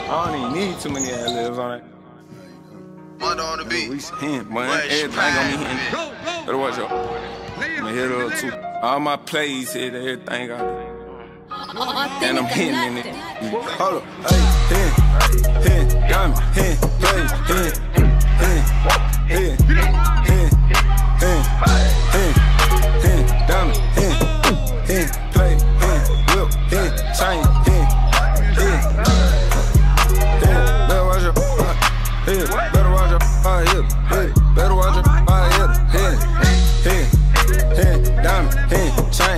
I don't even need too many ad-libs on it. Mother on the beat. We hint, man. Everything on me hint. Better watch out. I'ma hit it up too. All my plays hit everything I do. And I'm hitting in it. Hold up. Hey, hint, diamond, hint, plays, hint, diamond, hint, play, whip, chain, better watch out, better watch out, better watch out, diamond, chain,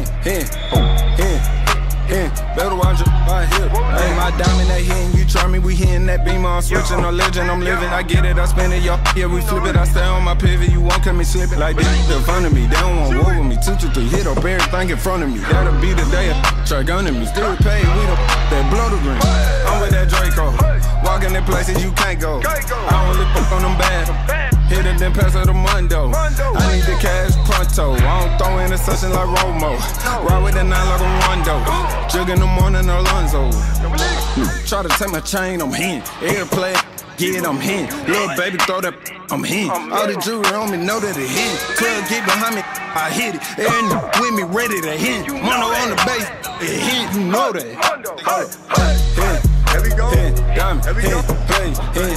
better watch out, hey, my diamond that hitting, you try me, we hitting that beam, I'm switching, no legend, I'm living, I get it, I spend it, y'all, yeah, we flip it, I stay on my pivot, you won't come me slipping, like this, in front of me, they don't want war with me, 2, 2, 3, hit up everything in front of me, that'll be the day, try gunning me, still paid, we the that blow the green, I'm with that Draco, walking in places you can't go, I only fuck on them bad, hit it then pass her the Mundo, I need the cash pronto, I don't throw interception like Romo, ride with the 9 like a Rondo, jug in the morning Alonzo, try to take my chain, I'm in, every play, get I'm in, little baby throw that, I'm in, all the jewelry on me know that it hit, 12 get behind me, I hit it, every with me ready to hit, mono on the base, it hit, you know that, Here we go. Diamond, play,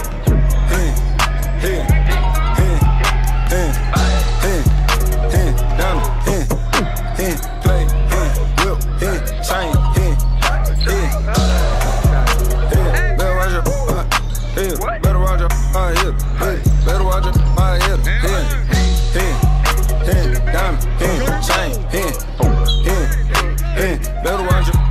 play, whip, chain, better watch out, better watch out, better watch out, diamond, chain, better watch out,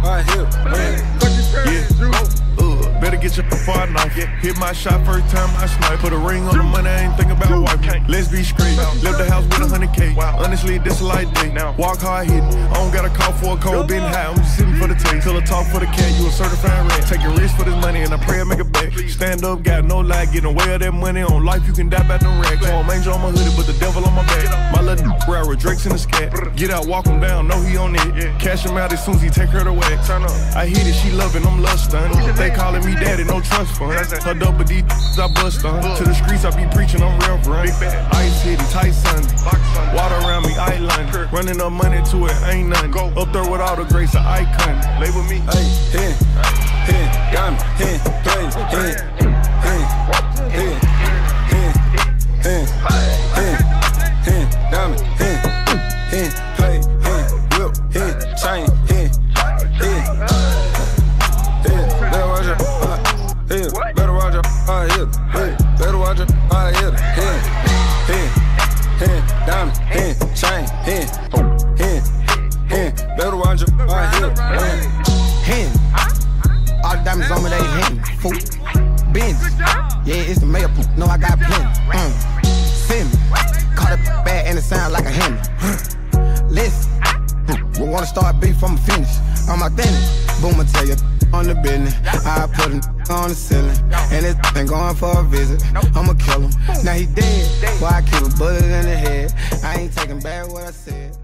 better get your far knife. Hit my shot first time I snipe. Put a ring on the money, I ain't thinking about wiping. Let's be straight. Left the house with 100K. Honestly, this a light day. Walk hard hitting. I don't gotta call for a cold, been high. I'm just sitting for the taste. Till I talk for the cat, you a certified rat. Taking risks for this money and I pray I make it back. Stand up, got no lie, getting away of that money. On life, you can die by them racks. I'm angel on my hoodie, but the devil on my back. My little ride with Drake's in the scat. Get out, walk him down, know he on it. Cash him out as soon as he take her to wax. I hit it, she loving, I'm lust done. They calling me daddy, no trust fund. Her double D, I bust on. To the streets, I be preaching, I'm real run. Ice City, tight Sunday. Water around me, island. Running up money to it, ain't nothing. Up there with all the grace, an icon. Label me. Hey, diamond, play, diamond, play, whip, chain, better watch out, better watch out, better watch out, diamond, chain, better watch out, all the diamonds on me, they hitting, fool. Benz, yeah, it's the mayor, no, I got plenty. Send me, caught it bad and it sound like a Henry. Listen, we wanna start beef, I'ma finish. On my thing, boom, I tell you on the business. I put him on the ceiling, and this thing going for a visit. I'ma kill him, now he dead. Boy, I keep a bullet in the head. I ain't taking back what I said.